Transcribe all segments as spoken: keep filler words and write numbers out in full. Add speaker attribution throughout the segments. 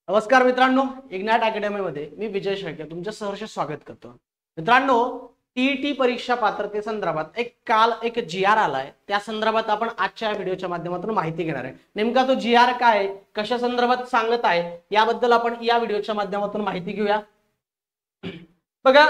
Speaker 1: नमस्कार मित्रांनो, ignite academy मध्ये मी विजय शेळके तुमचं सहर्ष स्वागत करतो। मित्रांनो, टीईटी परीक्षा पात्रते संदर्भात एक काल एक जी आर आलाय, त्या संदर्भात आपण आजच्या व्हिडिओच्या माध्यमातून माहिती घेणार आहे। नेमका तो जी आर काय आहे, कशा संदर्भात सांगत आहे, याबद्दल आपण या व्हिडिओच्या माध्यमातून माहिती घेऊया। बघा,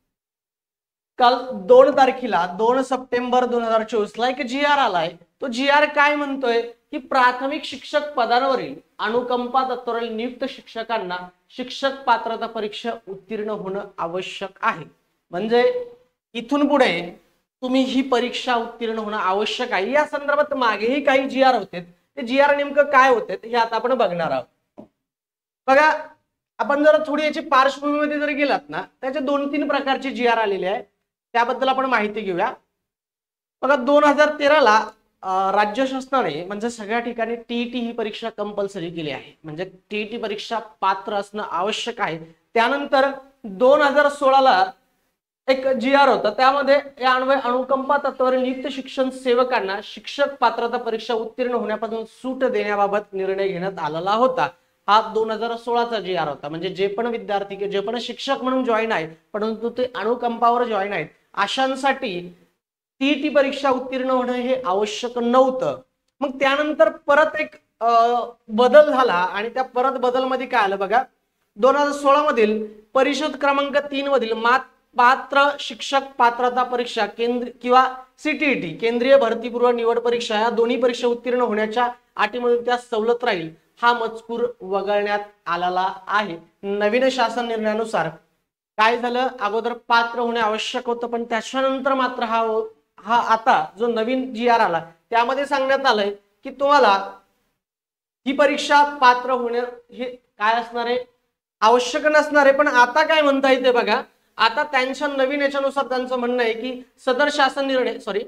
Speaker 1: काल दोन तारखेला दोन सप्टेंबर दोन हजार चोवीस ला एक जी आर आलाय। तो जी आर काय म्हणतोय की प्राथमिक शिक्षक पदांवरील अनुकंपा तत्वावरील नियुक्त शिक्षकांना शिक्षक पात्रता परीक्षा उत्तीर्ण होणं आवश्यक आहे। म्हणजे इथून पुढे तुम्ही ही परीक्षा उत्तीर्ण होणं आवश्यक आहे। या संदर्भात मागेही काही जी आर होते, ते जी आर नेमकं काय होते हे आता आपण बघणार आहोत। बघा, आपण जर थोडी याची पार्श्वभूमीमध्ये जर गेलात ना, त्याचे दोन तीन प्रकारचे जी आर आलेले आहे, त्याबद्दल आपण माहिती घेऊया। बघा, दोन हजार तेरा ला राज्य शासनाने म्हणजे सगळ्या ठिकाणी टीईटी ही परीक्षा कंपल्सरी केली आहे, म्हणजे टीईटी परीक्षा पात्र असणं आवश्यक आहे। त्यानंतर दोन हजार सोळा ला एक जी आर होता, त्यामध्ये या अन्वय अनुकंपा तत्वावरील नियुक्त शिक्षण सेवकांना शिक्षक पात्रता परीक्षा उत्तीर्ण होण्यापासून सूट देण्याबाबत निर्णय घेण्यात आलेला होता। हा दोन हजार सोळा चा जी आर होता। म्हणजे जे पण विद्यार्थी जे पण शिक्षक म्हणून जॉईन आहेत परंतु ते अनुकंपावर जॉईन आहेत, अशांसाठी टीईटी परीक्षा उत्तीर्ण होणं हे आवश्यक नव्हतं। मग त्यानंतर परत एक बदल झाला आणि त्या परत बदल मध्ये काय आलं बघा, दोन हजार सोळा मधील परिषद क्रमांक तीन मधील मात पात्र शिक्षक पात्रता परीक्षा केंद्र किंवा सीटीईटी केंद्रीय भरतीपूर्व निवड परीक्षा या दोन्ही परीक्षा उत्तीर्ण होण्याच्या अटीमधून त्या सवलत राहील, हा मजकूर वगळण्यात आलेला आहे। नवीन शासन निर्णयानुसार काय झालं, अगोदर पात्र होणे आवश्यक होतं, पण त्याच्यानंतर मात्र हा हा आता जो नवीन जी आर आला त्यामध्ये सांगण्यात आलंय की तुम्हाला ही परीक्षा पात्र होणे हे काय असणार आहे, आवश्यक नसणार आहे। पण आता काय म्हणता येते बघा, आता त्यांच्या नवीन याच्यानुसार त्यांचं म्हणणं आहे की सदर शासन निर्णय सॉरी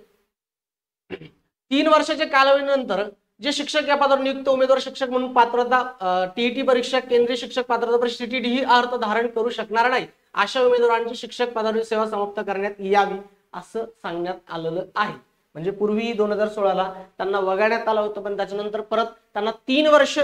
Speaker 1: तीन वर्षाच्या कालावधीनंतर जे शिक्षक या पदावर नियुक्त उमेदवार शिक्षक म्हणून पात्रता टीईटी परीक्षा केंद्रीय शिक्षक पात्रता परीक्षा सीटीईटी ही अर्थ धारण करू शकणार नाही, अशा उमेदवारांची शिक्षक पदावरील सेवा समाप्त करण्यात यावी असं सांगण्यात आलेलं आहे। म्हणजे पूर्वी दोन हजार सोळा ला त्यांना वगळण्यात आलं होतं, पण त्याच्यानंतर परत त्यांना तीन वर्ष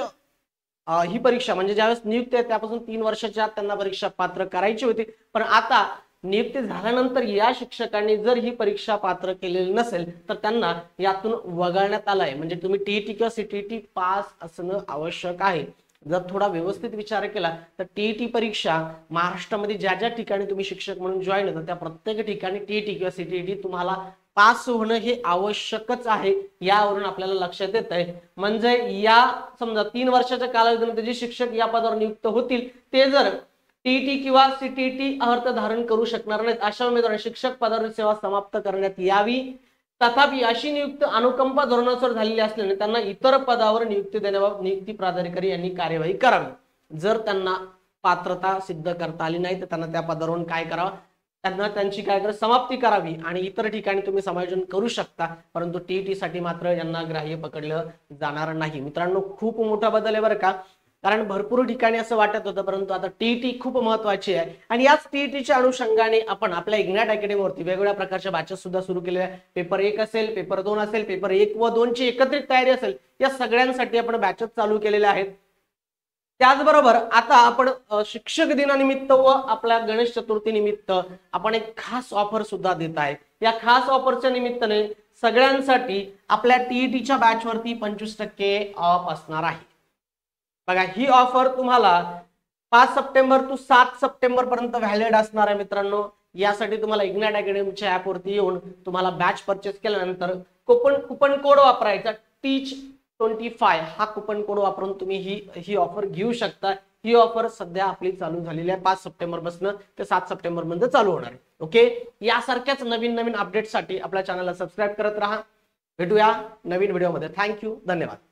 Speaker 1: ही परीक्षा म्हणजे ज्यावेळेस नियुक्ती आहे त्यापासून तीन वर्षाच्या आत त्यांना परीक्षा पात्र करायची होती। पण आता नियुक्ती झाल्यानंतर या शिक्षकांनी जर ही परीक्षा पात्र केलेली नसेल तर त्यांना यातून वगळण्यात आलंय। म्हणजे तुम्ही टीईटी किंवा सीटीईटी पास असणं आवश्यक आहे। जर थोडा व्यवस्थित विचार केला तर टीईटी परीक्षा महाराष्ट्रामध्ये ज्या ज्या ठिकाणी तुम्ही शिक्षक म्हणून जॉईन होता त्या प्रत्येक ठिकाणी टीईटी किंवा सीटीईटी तुम्हाला पास होणं हे आवश्यकच आहे, यावरून आपल्याला लक्षात येत आहे। म्हणजे या समजा तीन वर्षाच्या कालावधीमध्ये जे शिक्षक या पदावर नियुक्त होतील ते जर टीईटी किंवा सीटीईटी अर्थ धारण करू शकणार नाहीत, अशा उमेदवारांना शिक्षक पदावर सेवा समाप्त करण्यात यावी। तथापि अशी नियुक्ती अनुकंपा धोरणानुसार झालेली असल्याने त्यांना इतर पदावर नियुक्ती देण्याबाबत नियुक्ती प्राधिकारी यांनी कार्यवाही करावी। जर त्यांना पात्रता सिद्ध करता आली नाही तर त्यांना त्या पदावरून काय करावं, त्यांना त्यांची काय कर समाप्ती करावी आणि इतर ठिकाणी तुम्ही समायोजन करू शकता, परंतु टीईटी साठी मात्र यांना ग्राह्य पकडलं जाणार नाही। मित्रांनो, खूप मोठा बदल आहे बरं का, कारण भरपूर ठिकाणी असं वाटत होतं, परंतु आता टीईटी खूप महत्वाची आहे। आणि याच टीईटीच्या अनुषंगाने आपण आपल्या इग्नाइट अकॅडमीवरती वेगवेगळ्या प्रकारच्या बॅचेस सुद्धा सुरू केलेल्या आहे। पेपर एक असेल, पेपर दोन असेल, पेपर एक व दोन ची एकत्रित तयारी असेल, या सगळ्यांसाठी आपण बॅचेस चालू केलेल्या आहेत। त्याचबरोबर आता आपण शिक्षक दिनानिमित्त व आपल्या गणेश चतुर्थी निमित्त आपण एक खास ऑफर सुद्धा देत आहे। या खास ऑफरच्या निमित्ताने सगळ्यांसाठी आपल्या टीईटीच्या बॅचवरती पंचवीस टक्के ऑफ असणार आहे। बघा, ही ऑफर तुम्हाला पाच सप्टेंबर टू सात सप्टेंबर पर्यंत व्हॅलिड असणार आहे। मित्रांनो, यासाठी तुम्हाला इग्नाइट अकॅडमीच्या ऍप वरती येऊन तुम्हाला बॅच परचेस केल्यानंतर कुपन कुपन कोड वापरायचा टीच ट्वेंटी फाय हा कुपन कोड वापरून तुम्ही ही ही ऑफर घेऊ शकता। ही ऑफर सध्या आपली चालू झालेली आहे, पाच सप्टेंबर पासून ते सात सप्टेंबर पर्यंत चालू होणार आहे। ओके, यासारख्याच नवीन नवीन अपडेटसाठी आपल्या चॅनलला सबस्क्राईब करत राहा। भेटूया नवीन व्हिडिओमध्ये। थँक्यू, धन्यवाद।